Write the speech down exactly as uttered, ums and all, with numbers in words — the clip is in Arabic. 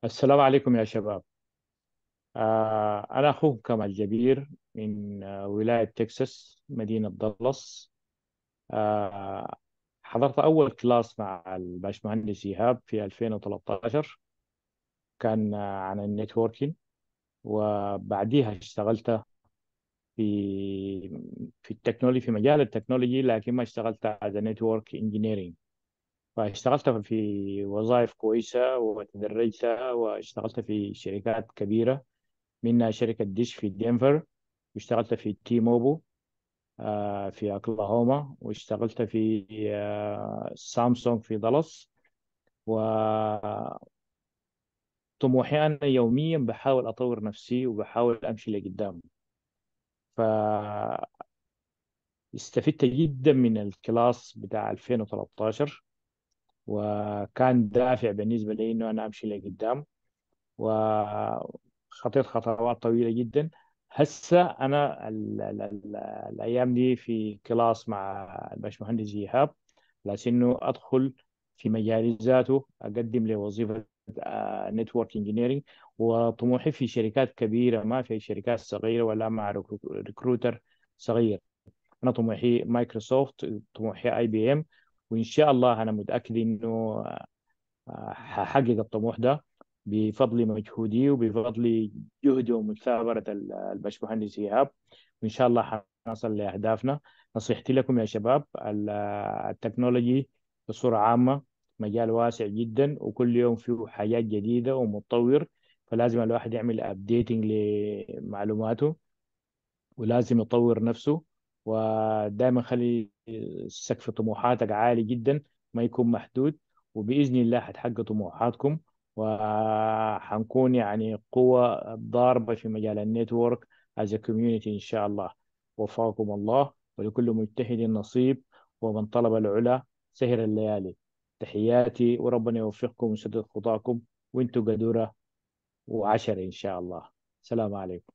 السلام عليكم يا شباب. آه أنا أخوكم كمال جبير من آه ولاية تكساس مدينة دالاس. آه حضرت أول كلاس مع الباشمهندس إيهاب في ألفين وثلاثة عشر. كان آه عن النيتوركينج، وبعديها اشتغلت في في التكنولوجي، في مجال التكنولوجي، لكن ما اشتغلت as a network engineering. فاشتغلت في وظائف كويسة وتدرجت واشتغلت في شركات كبيرة، منها شركة ديش في دنفر، واشتغلت في تي موبو آه، في أوكلاهوما، واشتغلت في آه، سامسونج في دالاس. وطموحي أنا يوميا بحاول أطور نفسي وبحاول أمشي لقدام. فاستفدت جدا من الكلاس بتاع ألفين وثلاثة عشر، وكان دافع بالنسبة لي إنه أنا أمشي لقدام، وخطيت خطوات طويلة جدا. هسه أنا ال ال ال الأيام دي في كلاس مع الباشمهندس إيهاب، لكنه أدخل في مجال ذاته، أقدم لوظيفة نتورك انجينيرنج. وطموحي في شركات كبيرة، ما في شركات صغيرة ولا مع ريكروتر صغير. أنا طموحي مايكروسوفت، طموحي اي بي ام. وإن شاء الله أنا متأكد إنه هحقق الطموح ده بفضل مجهودي وبفضل جهدي ومثابرة ال- الباشمهندس إيهاب. وإن شاء الله حنصل لأهدافنا. نصيحتي لكم يا شباب، ال- التكنولوجي بصورة عامة مجال واسع جدا، وكل يوم فيه حاجات جديدة ومتطور. فلازم الواحد يعمل أبديتنج لمعلوماته، ولازم يطور نفسه، ودائما خلي سقف طموحاتك عالي جدا، ما يكون محدود. وبإذن الله حتحقق طموحاتكم، وحنكون يعني قوة ضاربة في مجال النيتورك as a community إن شاء الله. وفقكم الله، ولكل مجتهد نصيب، ومن طلب العلا سهر الليالي. تحياتي، وربنا يوفقكم ويسدد خطاكم، وانتم قدورة وعشرة إن شاء الله. السلام عليكم.